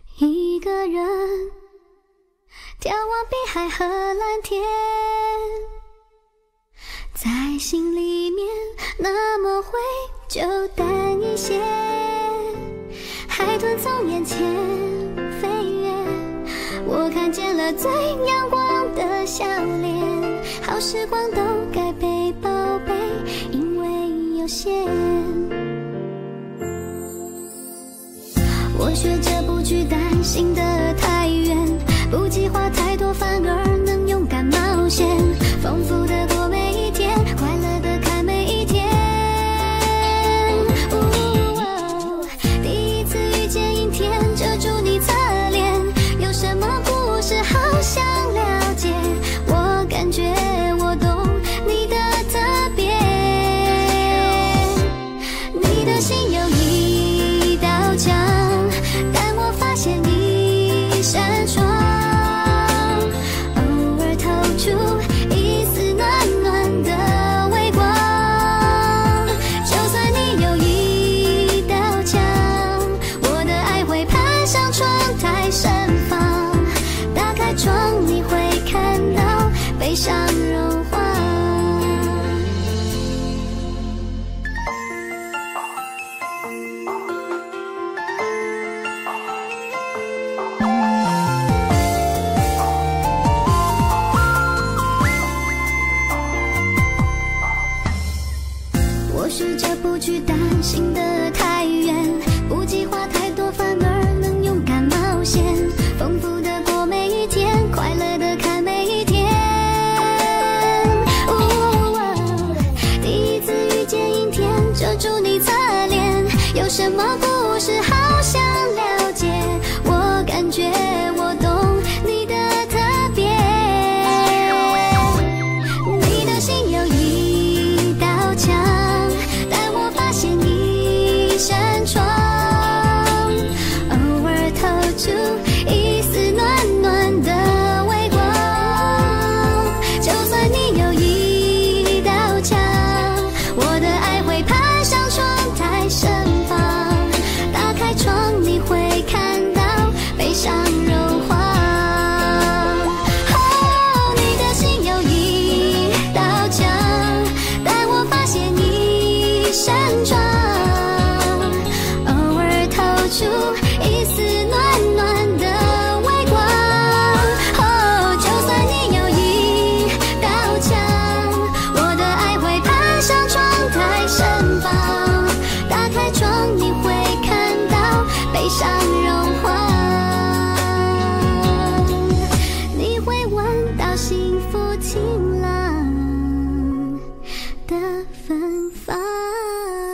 一个人眺望碧海和蓝天，在心里面那么灰就淡一些，海豚从眼前飞越，我看见了最阳光的笑脸，好时光都该被宝贝，因为有限。我学着不去担心的太远，不计划太多，反而能勇敢冒险，丰富的过每一天，快乐的看每一天。第一次遇见阴天，遮住你侧脸，有什么故事好想了解？我感觉我懂你的特别，你的心有一道墙，但我发现一扇窗，偶尔透出一丝暖暖的微光。就算你有一道墙，我的爱会攀上窗台盛放，打开窗你会看到悲伤融化。我试着不去担心的太远，不计划太多，反而能勇敢冒险，丰富的过每一天，快乐的看每一天。第一次遇见阴天，遮住你侧脸，有什么故事好想了解？我感觉我懂你的特别，你的心有一道墙，但我发现一扇窗，偶尔透出一丝暖暖的微光。就算你有一道墙，我的爱会攀上窗台盛放，打开窗你会看到悲伤融化。你的心有一道墙，但我发现一扇窗，偶尔透出一丝暖暖的微光。就算你有一道墙，我的爱会攀上窗台盛放，打开窗你会看到悲伤融化，你会闻到幸福晴朗的芬芳。